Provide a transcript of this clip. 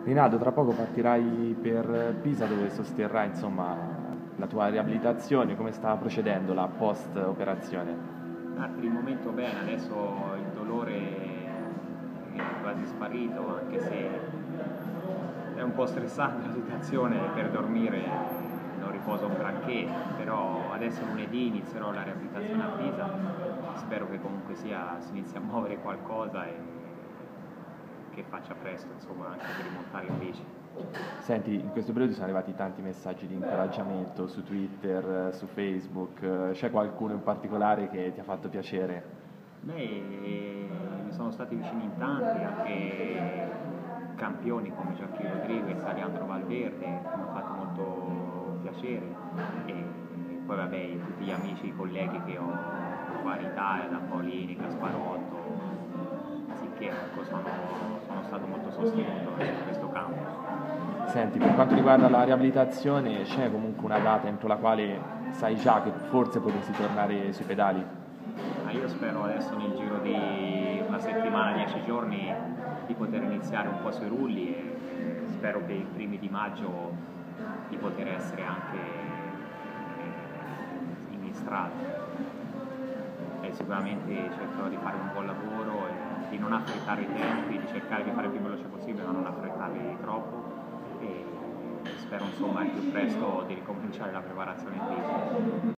Rinaldo, tra poco partirai per Pisa dove sosterrai insomma, la tua riabilitazione, come sta procedendo la post operazione? Per il momento bene, adesso il dolore è quasi sparito, anche se è un po' stressante la situazione per dormire, non riposo un granché, però adesso lunedì inizierò la riabilitazione a Pisa, spero che comunque sia, si inizi a muovere qualcosa e che faccia presto, insomma, anche per rimontare in bici. Senti, in questo periodo sono arrivati tanti messaggi di incoraggiamento su Twitter, su Facebook, c'è qualcuno in particolare che ti ha fatto piacere? Beh, mi sono stati vicini in tanti, anche campioni come Joaquim Rodriguez, Alejandro Valverde, mi hanno fatto molto piacere e poi vabbè tutti gli amici, i colleghi che ho qua in Italia, da Paolini, Gasparotto, sicché ecco, sono stato molto sostenuto su questo campo. Senti, per quanto riguarda la riabilitazione, c'è comunque una data entro la quale sai già che forse potresti tornare sui pedali? Io spero adesso nel giro di una settimana, 10 giorni di poter iniziare un po' sui rulli e spero per i primi di maggio di poter essere anche in strada. E sicuramente cercherò di fare un buon lavoro e di non affrettare i tempi, di cercare di fare il più veloce possibile ma non affrettarli troppo e spero insomma il più presto di ricominciare la preparazione in pista.